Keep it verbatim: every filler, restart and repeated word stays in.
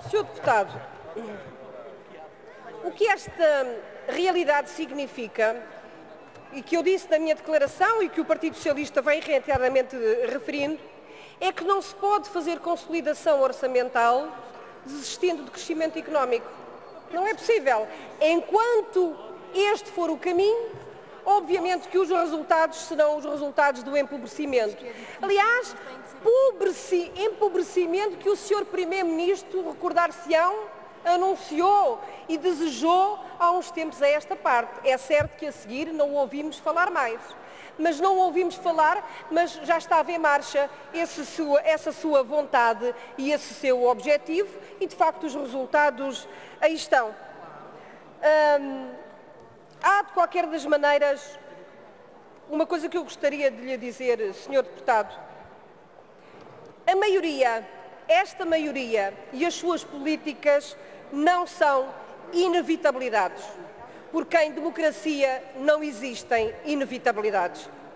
senhor Deputado, o que esta realidade significa, e que eu disse na minha declaração e que o Partido Socialista vem reiteradamente referindo, é que não se pode fazer consolidação orçamental desistindo de crescimento económico. Não é possível. Enquanto este for o caminho, obviamente que os resultados serão os resultados do empobrecimento. Aliás, empobrecimento que o senhor Primeiro-Ministro, recordar-se-ão, anunciou e desejou há uns tempos a esta parte. É certo que a seguir não ouvimos falar mais. Mas não ouvimos falar, mas já estava em marcha esse sua, essa sua vontade e esse seu objetivo e, de facto, os resultados aí estão. Hum, há, de qualquer das maneiras, uma coisa que eu gostaria de lhe dizer, senhor Deputado. A maioria, esta maioria e as suas políticas não são inevitabilidades, porque em democracia não existem inevitabilidades.